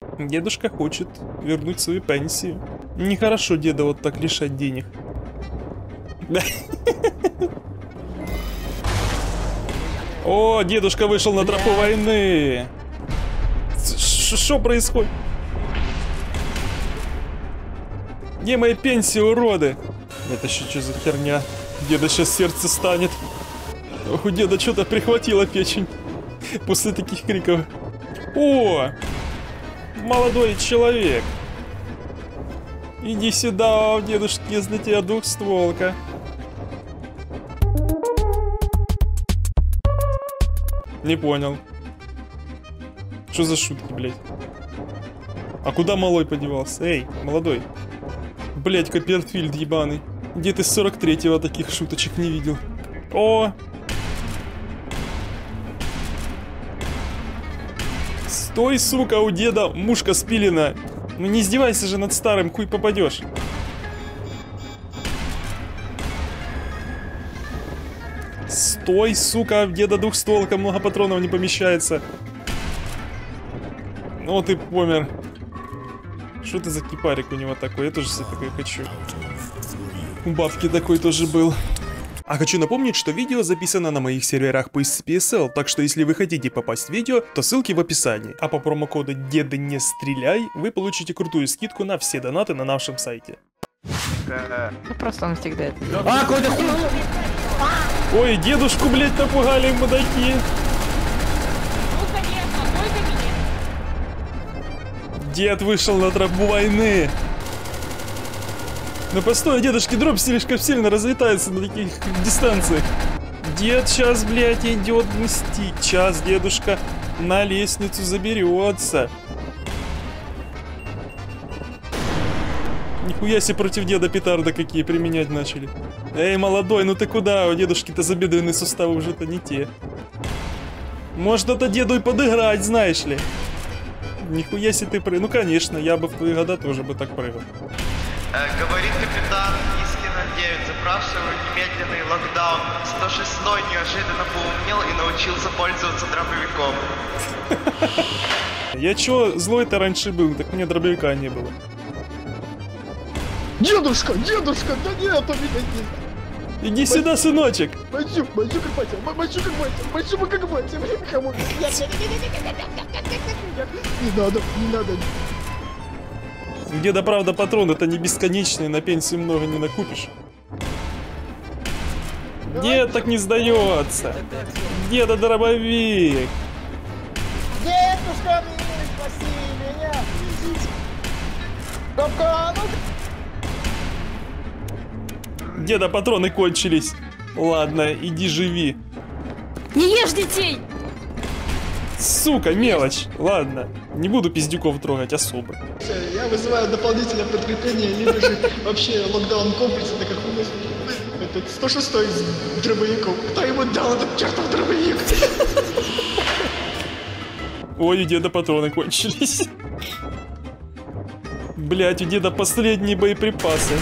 Дедушка хочет вернуть свою пенсию. Нехорошо деда вот так лишать денег. О, дедушка вышел на тропу войны. Что происходит? Где моя пенсия, уроды? Это еще что за херня? Деда сейчас сердце станет. Ох, у деда что-то прихватило печень. После таких криков. О! Молодой человек. Иди сюда, дедушки, если тебя двухстволка. Не понял. Что за шутки, блядь? А куда малой подевался? Эй, молодой. Блядь, Копперфильд ебаный. Где ты с 43-го таких шуточек не видел? О! Стой, сука, у деда мушка спилена. Ну не издевайся же над старым, хуй попадешь. Стой, сука, в деда двухстволка, много патронов не помещается. Ну ты помер. Что ты за кипарик у него такой? Я тоже себе такой хочу. У бабки такой тоже был. А хочу напомнить, что видео записано на моих серверах по SPSL, так что если вы хотите попасть в видео, то ссылки в описании. А по промокоду «Деда не стреляй» вы получите крутую скидку на все донаты на нашем сайте. Ну просто он всегда это. А, какой-то хуй! Ой, дедушку, блядь, напугали мудаки. Дед вышел на тропу войны. Ну постой, дедушки, дроп слишком сильно разлетается на таких дистанциях. Дед сейчас, блядь, идет мстить. Сейчас дедушка на лестницу заберется. Нихуя себе против деда петарды какие применять начали. Эй, молодой, ну ты куда? У дедушки-то забедренные суставы уже-то не те. Может, это деду и подыграть, знаешь ли. Нихуя себе ты прыгал. Ну конечно, я бы в твои года тоже бы так прыгал. Говорит капитан Искина 9, запрашиваю немедленный локдаун. 106-й неожиданно поумнел и научился пользоваться дробовиком. Я чё злой-то раньше был, так мне дробовика не было. Дедушка, дедушка, да нет, у меня нет. Иди сюда, сыночек. Мочу как батя, мочу как батя, блин, кому? Не надо, не надо. Деда, правда, патрон это не бесконечный, на пенсию много не накупишь. Дед так не сдается. Деда дробовик. Дедушка, спаси меня. Капкан. Деда, патроны кончились. Ладно, иди живи. Не ешь детей! Сука, мелочь. Ладно, не буду пиздюков трогать особо. Я вызываю дополнительное подкрепление, либо же вообще локдаун комплекса, так как у нас этот 106-й с дробовиком. Кто ему дал этот чертов дробовик? Ой, у деда патроны кончились. Блять, у деда последние боеприпасы.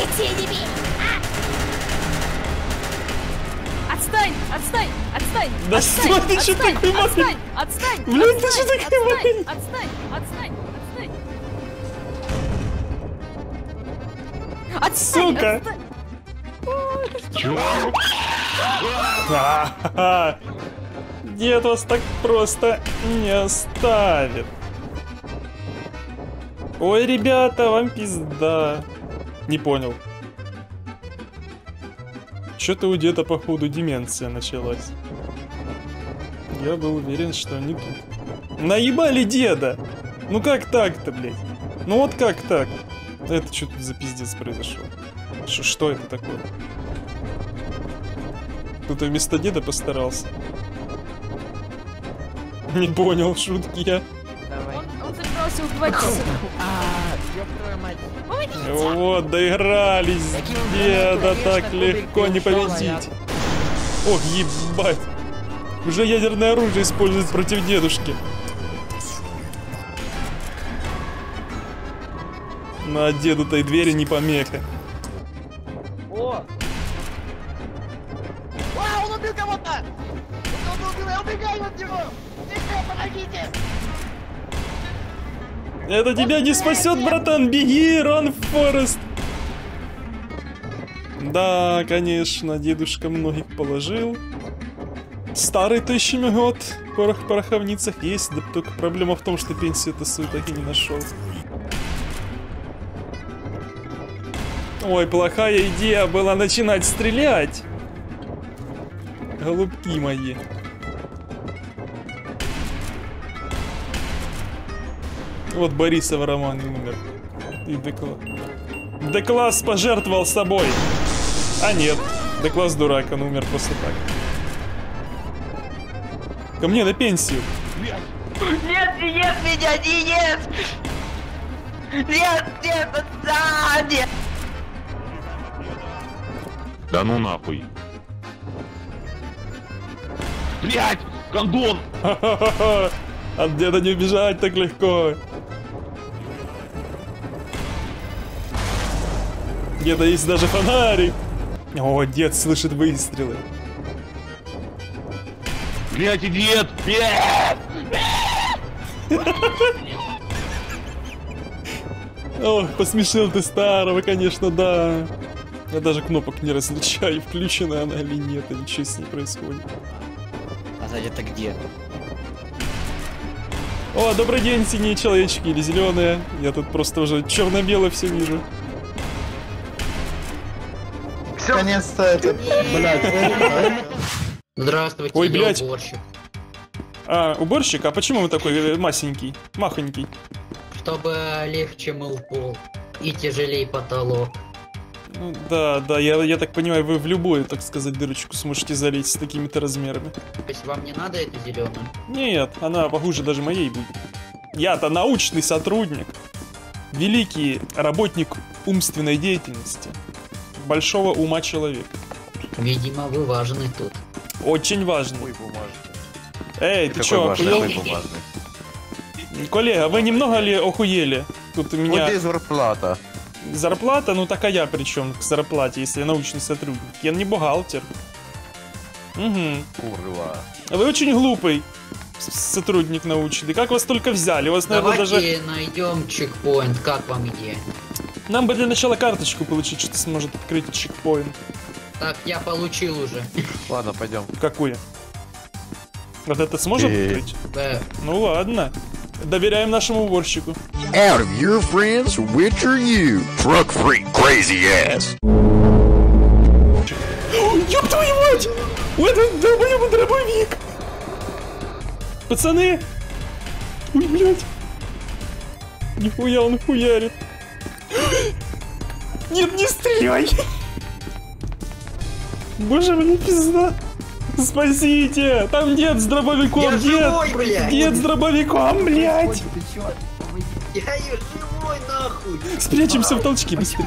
Отстань! Отстань! Отстань! Да отстань, стой, ты чё отстань, такой маленький? Отстань! Отстань! Блин, ты чё отстань, такой маленький? Отстань! Отстань! Отстань! Отстань! Сука! Отстань! Дед вас так просто не оставит. Ой, ребята, вам пизда. Не понял. Что-то у деда, походу, деменция началась. Я был уверен, что не тут. Наебали деда! Ну как так-то, блядь? Ну вот как так? Это что тут за пиздец произошел? Что это такое? Кто-то вместо деда постарался. Не понял, шутки я. Он забрался в 2 часа. Вот, доигрались. Деда так легко не победить. Ох, ебать. Уже ядерное оружие используют против дедушки. Ну а деду-то и двери не помеха. О! Он убил кого-то! Он убил, я убегаю от него! Помогите! Это тебя не спасет, братан. Беги, Рон Форест. Да, конечно, дедушка многих положил. Старый-то еще год. Порох в пороховницах есть, да только проблема в том, что пенсию-то свою так и не нашел. Ой, плохая идея была начинать стрелять. Голубки мои. Вот Борисов Роман и умер. И Декласс. Декласс пожертвовал собой. А нет, Декласс дурак, он умер просто так. Ко мне на пенсию. Нет, нет, меня, нет! Нет, нет, да, нет! Да ну нахуй. Блять, гондон! От деда не убежать так легко. Где-то есть даже фонарик. О, дед слышит выстрелы. Блять, дед! Блять! Ох, посмешил ты старого, конечно, да. Я даже кнопок не различаю, включена она или нет, и ничего с ней происходит. А сзади это где? О, добрый день, синие человечки или зеленые. Я тут просто уже черно-бело все вижу. Наконец-то это, блядь. Здравствуйте, Ой, я блядь. уборщик. А, уборщик? А почему вы такой масенький, махонький? Чтобы легче мыл пол и тяжелее потолок. Ну, да, я так понимаю, вы в любую, так сказать, дырочку сможете залезть с такими-то размерами. То есть вам не надо это зеленое? Нет, она похуже даже моей будет. Я-то научный сотрудник. Великий работник умственной деятельности. Большого ума человека. Видимо, вы важны тут. Очень важный. Эй, ты чё, охуел? Коллега, вы немного ли охуели? Тут у меня... Вот зарплата. Зарплата? Ну так а я при чем к зарплате, если я научный сотрудник? Я не бухгалтер. Угу. Курва. Вы очень глупый сотрудник научный. Как вас только взяли? У вас, наверное, Давайте даже... найдем чекпоинт, как вам идея? Нам бы для начала карточку получить, что сможет открыть чекпоинт. Так, я получил уже. Ладно, пойдем. Какую? Вот это сможет открыть? Ну ладно. Доверяем нашему уборщику. Out of your friends, which are you? Truck freak crazy ass. Ёб твою мать! Это долбоёбый дробовик! Пацаны! Ой, блядь! Нихуя он хуярит! Нет, не стреляй! Боже, мне пизда! Спасите! Там дед с дробовиком! Я Дед! живой, блядь! Дед с дробовиком, блядь! Я ее живой, нахуй! Спрячемся в толчки, быстрее!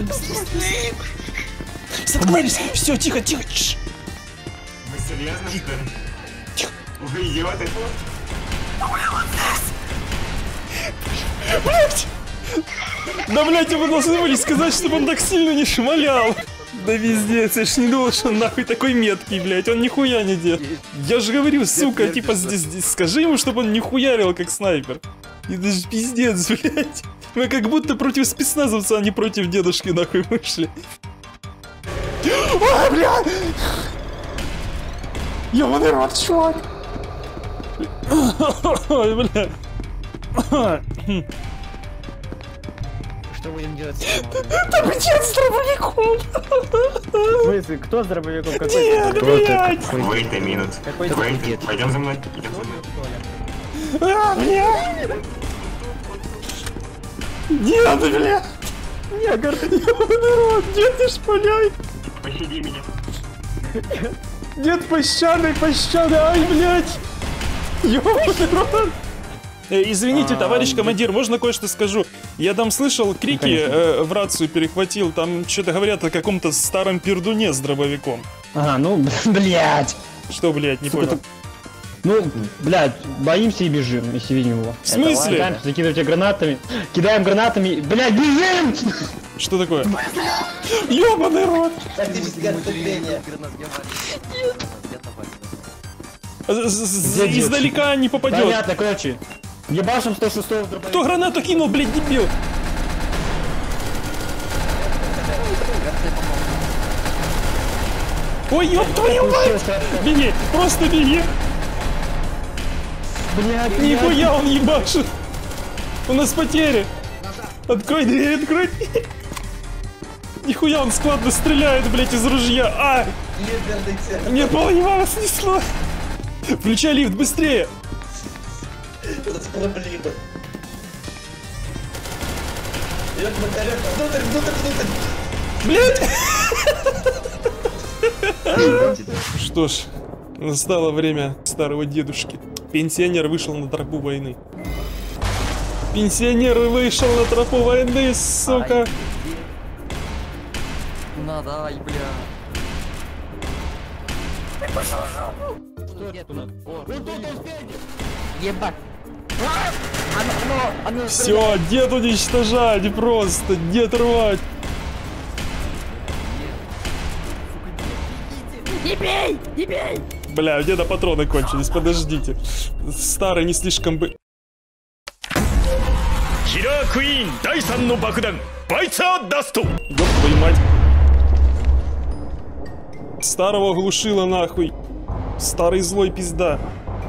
Соткнулись! Все, тихо, тихо! Вы серьезно, что ли? Тихо. Вы идиоты? Блять! Да, блять, вы должны были сказать, чтобы он так сильно не шмалял. Да пиздец, я ж не думал, что он нахуй такой меткий, блять, он нихуя не делает. Я же говорю, сука, типа, здесь, скажи ему, чтобы он не хуярил, как снайпер. Это ж пиздец, блять. Мы как будто против спецназовца, а не против дедушки нахуй вышли. Ой, бля! Ёбаный рот, чувак! Ой, бля. Что будем делать с Там дед с дробовиком! В смысле, кто с дробовиком? Какой Дед, блядь! Wait a minute. Какой Wait, дед? пойдем за мной. Идем за мной. А, бля! Нет, бля! Негр! Ёбаный рот! Дед, не шпаляй! Пощади меня. Дед, пощады, пощады! Ай, блядь! Ёбаный рот! Извините, товарищ командир, можно кое-что скажу? Я там слышал крики, в рацию перехватил, там что-то говорят о каком-то старом пердуне с дробовиком. Ага, ну, блядь. Что, блядь, не Сука, понял? Ну, блядь, боимся и бежим, если видим его. В смысле? Кидаем, закидывайте гранатами. Кидаем гранатами. Блядь, бежим! Что такое? Ёбаный рот! Издалека не попадет. Понятно, короче. Ебашим 106-го в дробовик. Кто гранату кинул, блядь, дебил? Ой, ёб твою мать! Беги, просто беги! Блядь, Нихуя он ебашит! У нас потери! Открой дверь, открой дверь! Нихуя он складно стреляет, блядь, из ружья! А! Мне полъева снесло! Включай лифт, быстрее! Блядь! Что ж, настало время старого дедушки. Пенсионер вышел на тропу войны. Пенсионер вышел на тропу войны, сука! Надай, бля. Ебать. Все, дед уничтожать просто, дед рвать. Не бей! Не бей! Бля, у деда патроны кончились, подождите. Старый не слишком бы... Ёб твою мать. Старого глушила нахуй. Старый злой пизда.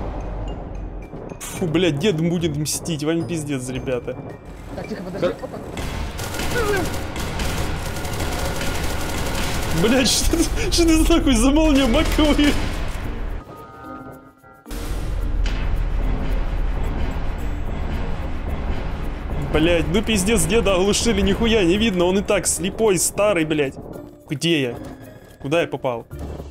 Фу, блядь, дед будет мстить, вам пиздец, ребята. Так, тихо, подожди. Блядь, что это такое за молния маковые? Блядь, ну пиздец, деда оглушили, нихуя не видно, он и так слепой, старый, блядь. Где я? Куда я попал?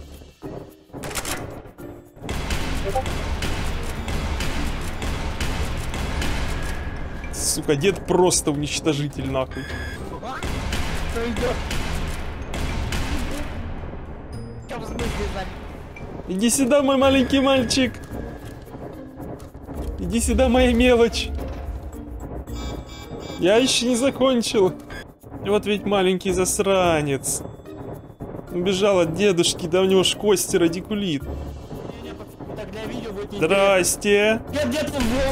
Сука, дед просто уничтожитель, нахуй. Иди сюда, мой маленький мальчик. Иди сюда, моя мелочь. Я еще не закончил. Вот ведь маленький засранец. Убежал от дедушки, да у него ж кости радикулит. Здрасте. Дед,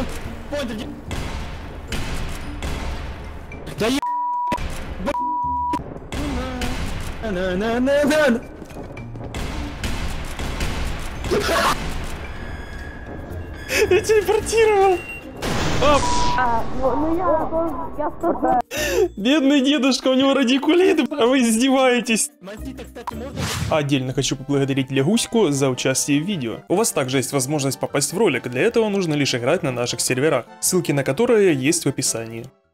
да е... Я телепортировал. Бедный дедушка, у него радикулит, а вы издеваетесь. Отдельно хочу поблагодарить Лягуську за участие в видео. У вас также есть возможность попасть в ролик, для этого нужно лишь играть на наших серверах, ссылки на которые есть в описании.